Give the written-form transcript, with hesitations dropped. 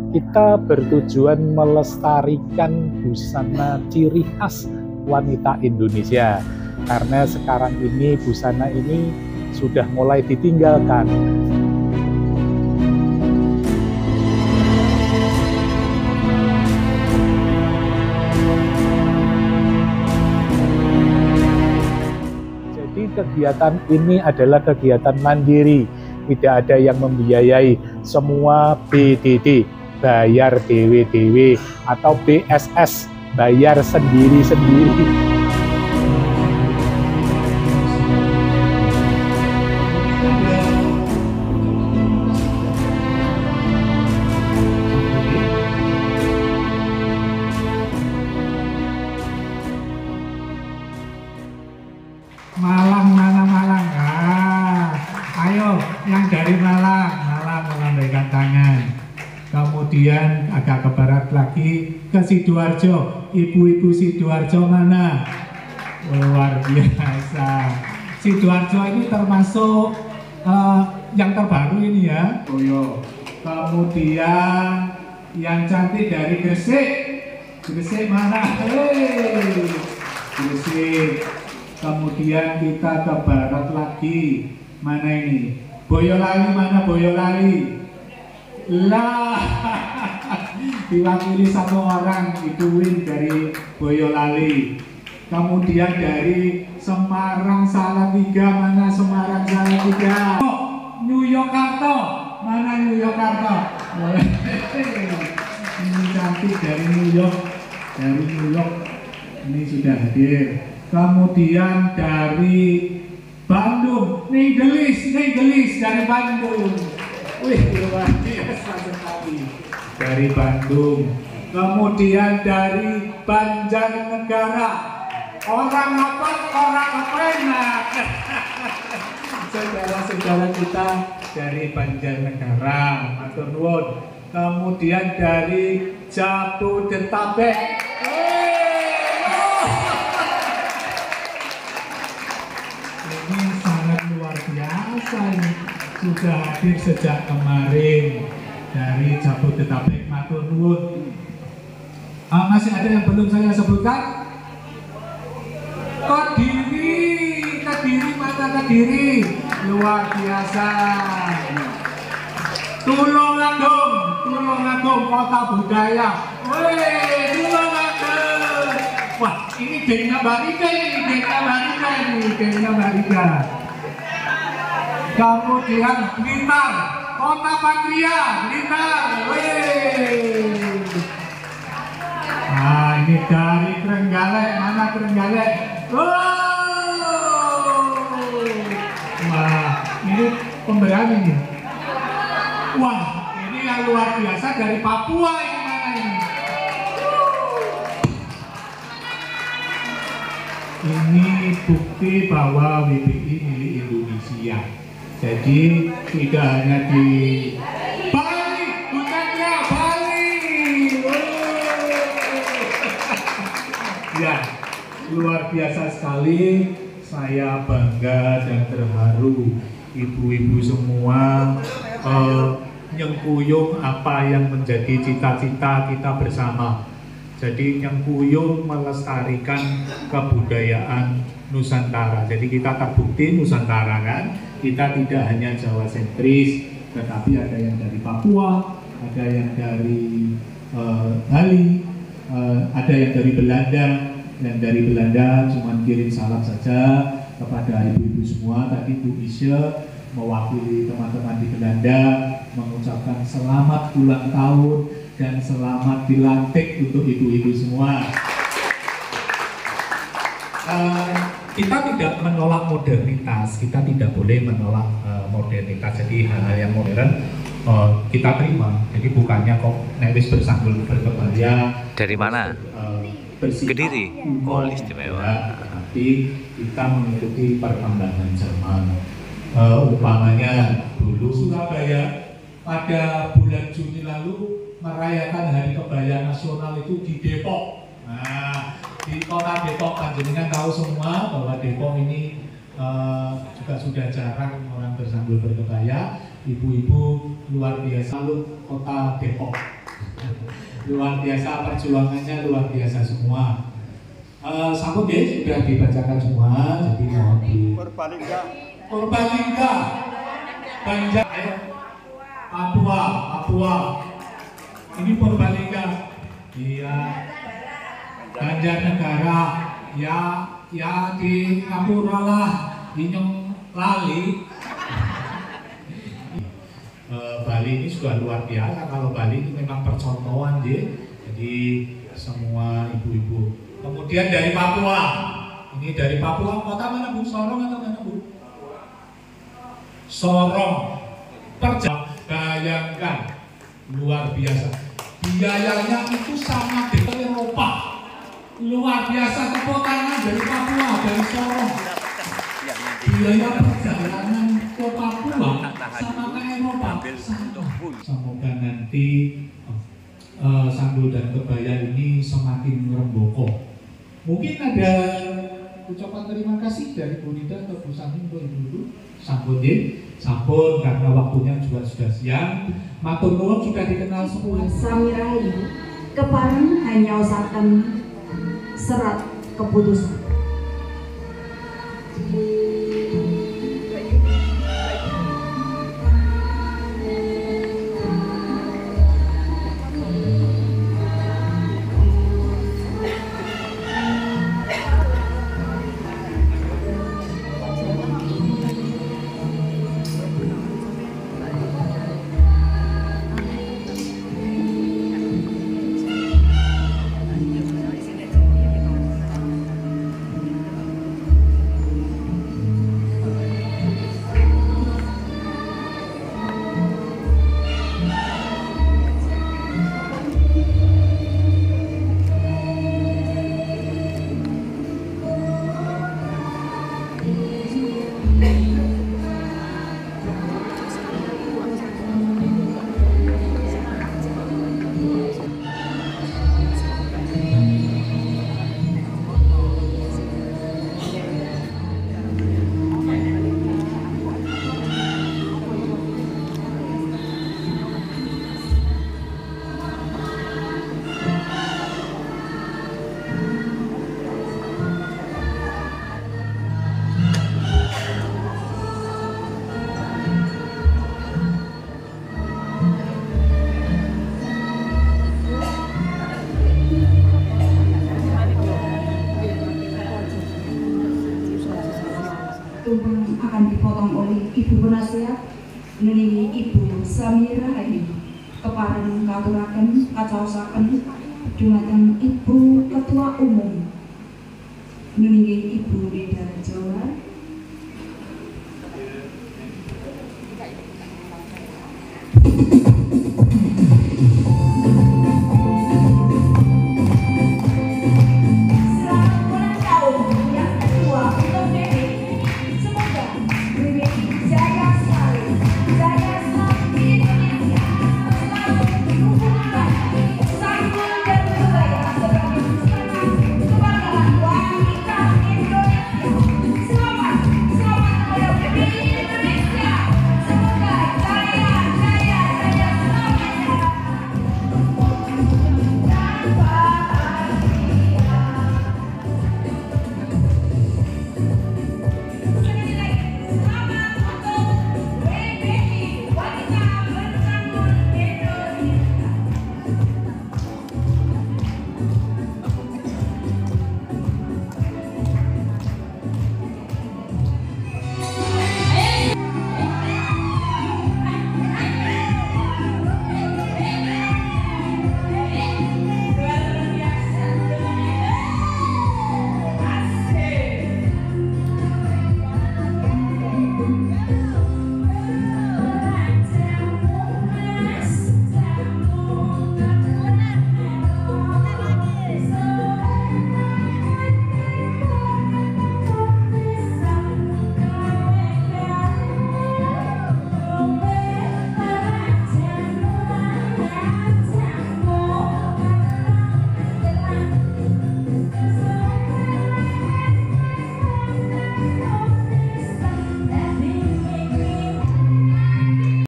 kita bertujuan melestarikan busana ciri khas wanita Indonesia. Karena sekarang ini busana ini sudah mulai ditinggalkan. Jadi kegiatan ini adalah kegiatan mandiri, tidak ada yang membiayai, semua BDD, bayar dewe-dewe, atau BSS, bayar sendiri-sendiri. Malang, mana Malang? Ayo, yang dari Malang melambaikan tangan. Kemudian agak ke barat lagi ke Sidoarjo. Ibu-ibu Sidoarjo mana? Luar biasa. Sidoarjo ini termasuk yang terbaru ini ya. Kemudian yang cantik dari Gresik. Gresik mana? Gresik. Kemudian kita ke barat lagi. Mana ini? Boyolali mana Boyolali? Lah, diwakili satu orang, itu Win dari Boyolali. Kemudian dari Semarang Salatiga, mana Semarang Salatiga? New Yogyakarta, mana New Yogyakarta? Ini cantik dari New York, ini sudah hadir. Kemudian dari Bandung, Ninggelis dari Bandung. Wih, luar biasa sekali. Dari Bandung. Kemudian dari Banjarnegara. Orang apa enak. Saudara-saudara kita dari Banjarnegara, matur nuwun. Kemudian dari Jabodetabek. Ini sangat luar biasa ini. Sudah hadir sejak kemarin dari Jabodetabek, matur nuwun. Masih ada yang belum saya sebutkan? Kediri, mata Kediri, luar biasa. Tulungagung, kota budaya. Wih, Tulungagung. Wah, ini gengnya Barika. Kemudian Blitar, kota Patria, Blitar. Wih. Nah, ini dari Trenggalek, mana Trenggalek? Wah, ini pemberian ini. Wah, ini yang luar biasa dari Papua ini, mana ini? Ini bukti bahwa WBI milik Indonesia. Jadi tidak hanya di Bali, bukannya Bali. Ya, luar biasa sekali. Saya bangga dan terharu, ibu-ibu semua nyengkuyung apa yang menjadi cita-cita kita bersama. Jadi nyengkuyung melestarikan kebudayaan Nusantara. Jadi kita terbukti Nusantara kan. Kita tidak hanya Jawa sentris, tetapi ada yang dari Papua, ada yang dari Bali, ada yang dari Belanda. Yang dari Belanda cuma kirim salam saja kepada ibu-ibu semua. Tadi Bu Isya mewakili teman-teman di Belanda mengucapkan selamat ulang tahun dan selamat dilantik untuk ibu-ibu semua. Kita tidak menolak modernitas, kita tidak boleh menolak modernitas. Jadi hal-hal yang modern kita terima. Jadi bukannya kok newis bersanggul berkebaya. Dari mana? Kediri. Oh, istimewa. Tapi kita mengikuti perkembangan zaman. Umpamanya dulu Surabaya pada bulan Juni lalu merayakan Hari Kebaya Nasional itu di Depok. Nah, di kota Depok, panjenengan tahu semua bahwa Depok ini juga sudah jarang orang bersanggul berkebaya. Ibu-ibu luar biasa, kota Depok. luar biasa, perjuangannya luar biasa semua. Sampun ya, sudah dibacakan semua, jadi mohon di Purbalingga, Banjar, Papua, ini Purbalingga, iya, Banjarnegara, ya di Ngapura lah, Inyong lali. Bali ini juga luar biasa. Kalau Bali ini memang percontohan ya. Jadi semua ibu-ibu. Kemudian dari Papua. Ini dari Papua, kota mana Bu? Sorong atau mana Bu? Sorong. Bayangkan, luar biasa. Biayanya itu sama dengan Eropa. Luar biasa, tepuk tangan dari Papua, dari Sorong. Biaya perjalanan ke Papua sama ke Eropa sama. Semoga nanti Sanggul dan Kebaya ini semakin meremboko. Mungkin ada ucapan terima kasih dari Bu Nida atau Bu Sami untuk ibu-ibu. Sampun sampun karena waktunya juga sudah siang. Matur nuwun sudah dikenal semua. Sami Rahayu kepareng hanya usahakan serat keputusan. Tumpeng akan dipotong oleh Ibu Penasehat menika Ibu Sami Rahayu kepareng katuraken kacaosaken dumateng Ibu Ketua Umum menika Ibu Nida Jawa